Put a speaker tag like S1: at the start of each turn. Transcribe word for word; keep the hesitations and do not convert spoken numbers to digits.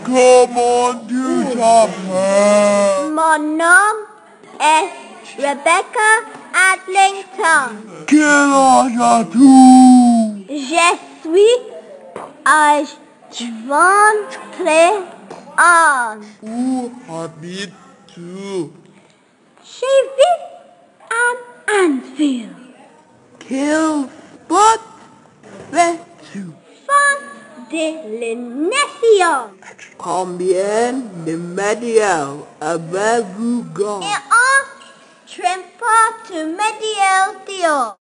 S1: Comment tu t'appelles?
S2: Mon nom est Rebecca Adlington.
S1: Quel âge as-tu?
S2: Je suis âge vingt-trois ans.
S1: Où habites-tu?
S2: Je vis à Anfield.
S1: Quel sport fais-tu?
S2: Fan de l'émission.
S1: Combien de médailles avez-vous gagné?
S2: Et un trempe de médailles d'or.